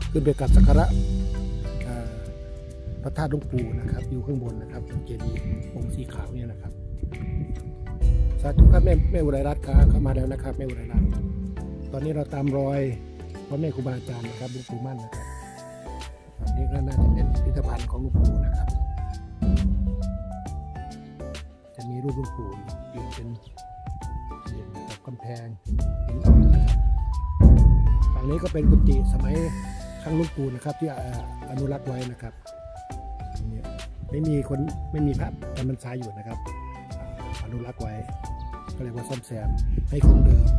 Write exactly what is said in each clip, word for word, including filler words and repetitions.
ขึ้นไปกราบสักการะพระธาตุหลวงปู่นะครับอยู่ข้างบนนะครับเจดีย์องค์สีขาวเนี่ยนะครับสาธุครับแม่แม่อุไรรัตน์ครับเข้ามาแล้วนะครับแม่อุไรรัตน์ตอนนี้เราตามรอยพ่อแม่ครูบาอาจารย์นะครับหลวงปู่มั่นนะครับตอนนี้ก็น่าจะเป็นพิพิธภัณฑ์ของหลวงปู่นะครับจะมีรูปหลวงปู่ยืนเป็นยืนกับกำแพงหินอ่อนนะครับฝั่งนี้ก็เป็นกุฏิสมัยครั้งหลวงปู่นะครับที่อนุรักษ์ไว้นะครับไม่มีคนไม่มีพระจำพรรษาอยู่นะครับอนุรักษ์ไว้ก็เรียกว่าซ่อมแซมให้คงเดิม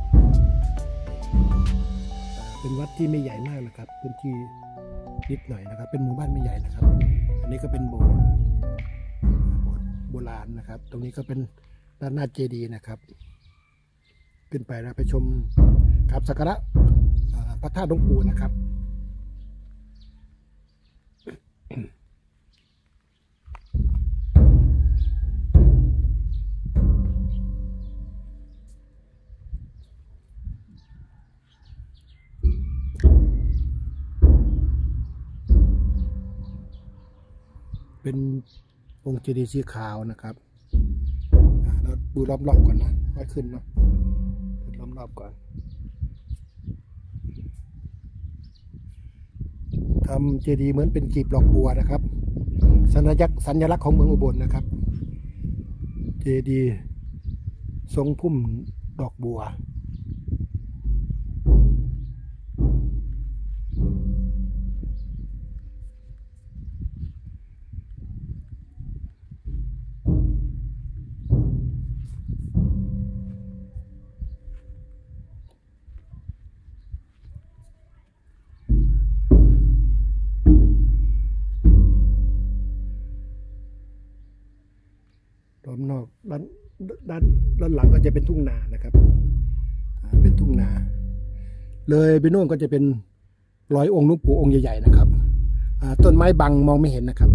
เป็นวัดที่ไม่ใหญ่มากนะครับพื้นที่นิดหน่อยนะครับเป็นหมู่บ้านไม่ใหญ่นะครับอันนี้ก็เป็นโบสถ์โบสถ์โบราณนะครับตรงนี้ก็เป็นด้านหน้าเจดีย์นะครับขึ้นไปนะไปชมกราบสักการะพระธาตุหลวงปู่นะครับเป็นองค์เจดีย์สีขาวนะครับเราดูรอบๆก่อนนะค่อยขึ้นเนาะดูรอบๆก่อนทำเจดีย์เหมือนเป็นกีบดอกบัวนะครับสัญลักษณ์สัญลักษณ์ของเมืองอุบลนะครับเจดีย์ทรงพุ่มดอกบัวรอบนอกด้านด้านด้านหลังก็จะเป็นทุ่งนานะครับเป็นทุ่งนาเลยไปโน่นก็จะเป็นร้อยองค์หลวงปู่องค์ใหญ่ๆนะครับต้นไม้บังมองไม่เห็นนะครับ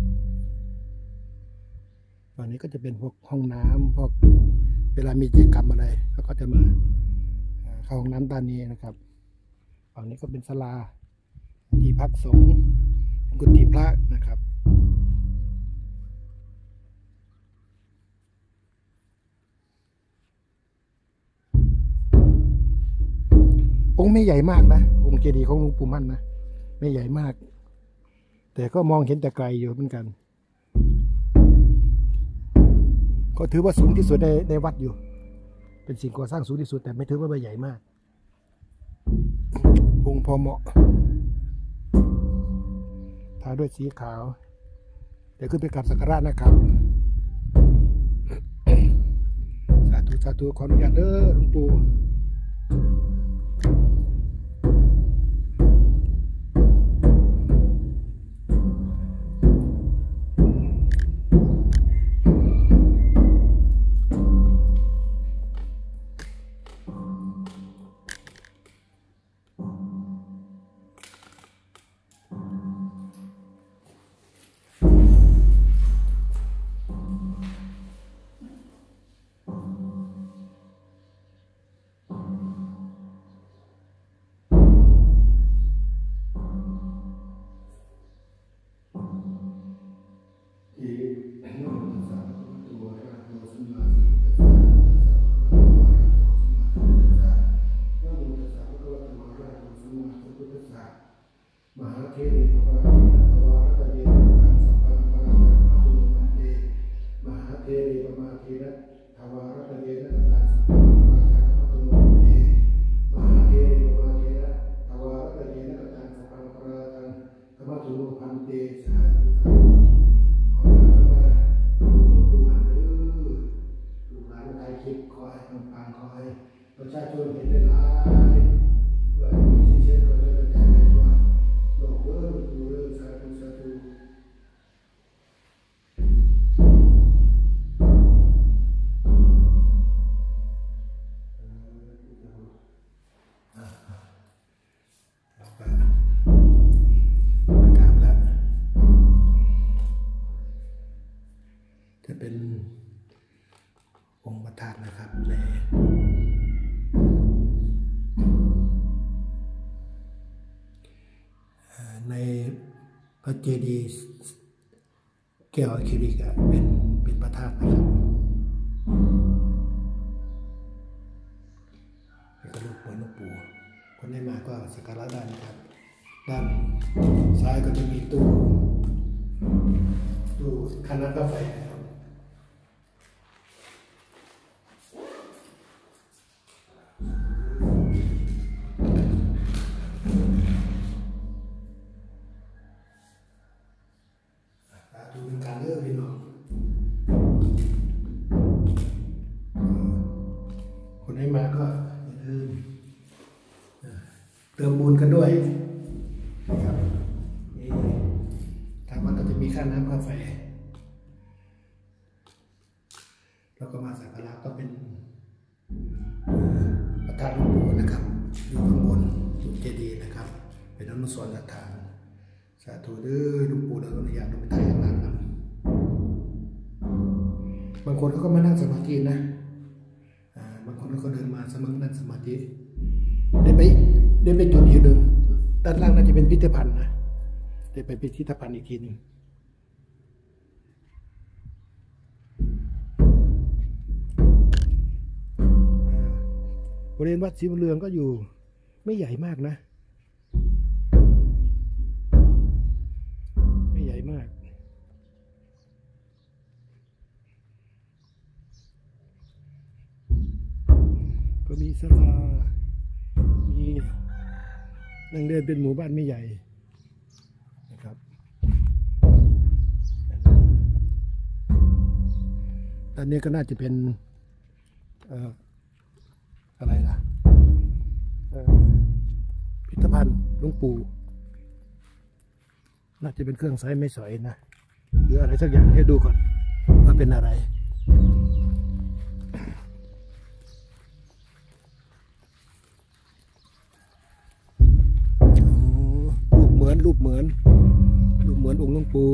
ตอนนี้ก็จะเป็นพวกห้องน้ำพวกเวลามีกิจกรรมอะไรเขาก็จะมาเข้าห้องน้ำด้านนี้นะครับฝั่งนี้ก็เป็นศาลาที่พักสงฆ์กุฏิพระนะครับองค์ไม่ใหญ่มากนะองค์เจดีย์ของหลวงปู่มั่นนะไม่ใหญ่มากแต่ก็มองเห็นแต่ไกลอยู่เหมือนกันก็ถือว่าสูงที่สุดในในวัดอยู่เป็นสิ่งก่อสร้างสูงที่สุดแต่ไม่ถือว่าใหญ่มากองค์พอเหมาะทาด้วยสีขาวเดี๋ยวขึ้นไปกราบสักการะนะครับสาธุสาธุขออนุญาตเด้อหลวงปู่พระเจดีย์แก้วอะคริลิกอะเป็นเป็นพระธาตุนะครับแล้วก็รูปเหมือนหลวงปู่คนได้มาก็สักการะได้นะครับด้านซ้ายก็จะมีตู้ตู้คันน้ำกาแฟนะครับดูเป็นการเลือกพี่น้องคนได้มาก็อย่าลืมเติมบุญกันด้วยนะครับนี่ทางวัดก็จะมีค่าน้ำค่าไฟแล้วก็มาสักการะก็เป็นพระธาตุหลวงปู่นะครับอยู่ข้างบนจุดเจดีย์นะครับเป็นอนุสรณ์สถานสาธุเด้อหลวงปู่เดินอยากลงไปถ่ายข้างล่างนะบางคนเขาก็มานั่งสมาธินะบางคนก็เดินมาสมัครนั่งสมาธิได้ไปได้ไปจุดอีกหนึ่งด้านล่างน่าจะเป็นพิพิธภัณฑ์นะได้ไปพิพิธภัณฑ์อีกทีหนึ่งบริเวณวัดศรีบุญเรืองก็อยู่ไม่ใหญ่มากนะไม่ใหญ่มากก็มีศาลามีนั่งเดินเป็นหมู่บ้านไม่ใหญ่นะครับตอนนี้ก็น่าจะเป็นเอ่ออะไรล่ะพิพิธภัณฑ์หลวงปู่น่าจะเป็นเครื่องใช้ไม้สอยนะหรืออะไรสักอย่างให้ดูก่อนว่าเป็นอะไรรูปเหมือนรูปเหมือนรูปเหมือนองค์หลวงปู่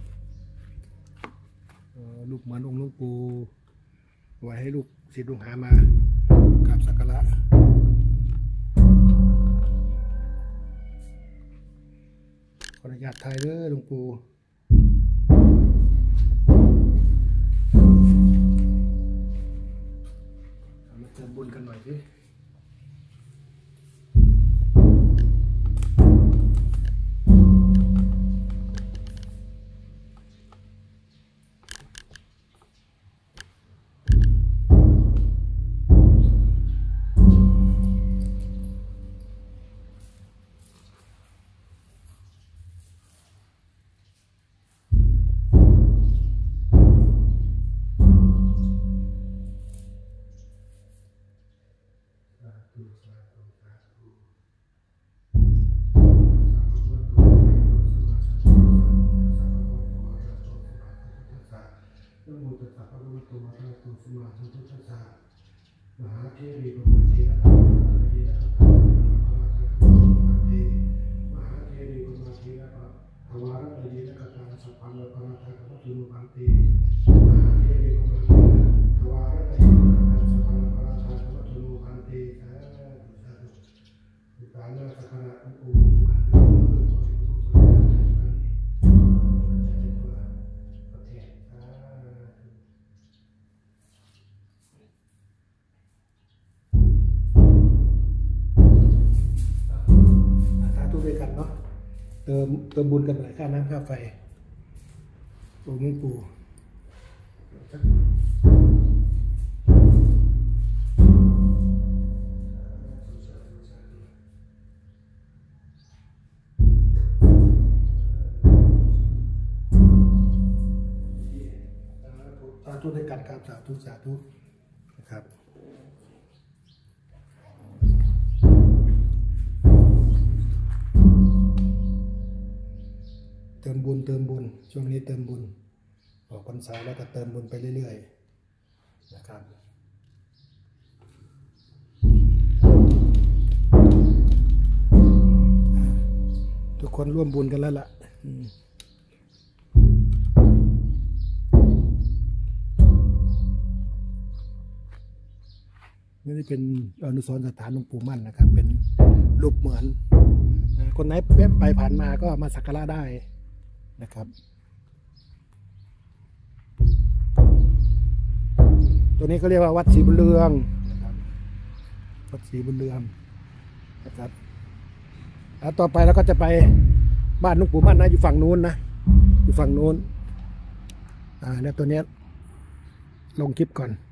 รูปเหมือนองค์หลวงปู่ไว้ให้ลูกศิษย์ลูกหามากราบสักการะขออนุญาตถ่ายเด้อหลวงปู่มาเติมบุญกันหน่อยสิมหาเทวีปมาเทระมหาเทวีปมาเทระภวารตเยนะกตาสัพพังปราทากัตุนุปันติมหาเทวีปมาเทระภวารตเยนะกตาสัพพังปราทากัตุนุปันติสาธุสาธุการนาสักการะองค์ปู่อันเดิมขอให้ผู้สนใจประเทศสาธุด้วยกันเนาะเติมเติมบุญกันหน่อยค่าน้ำค่าไฟองค์หลวงปู่สาธุด้วยกันครับสาธุสาธุนะครับเติมบุญเติมบุญช่วงนี้เติมบุญออกพรรษาแล้วก็เติมบุญไปเรื่อยๆนะครับทุกคนร่วมบุญกันแล้วล่ะนี่เป็นอนุสรณ์สถานหลวงปู่มั่นนะครับเป็นรูปเหมือนคนไหนไปผ่านมาก็มาสักการะได้นะครับตัวนี้เขาเรียกว่าวัดศรีบุญเรืองนะครับวัดศรีบุญเรืองนะครับแล้วต่อไปเราก็จะไปบ้านหลวงปู่มั่นนะอยู่ฝั่งนู้นนะอยู่ฝั่งนู้นอ่าเนี่ยตัวเนี้ยลงคลิปก่อน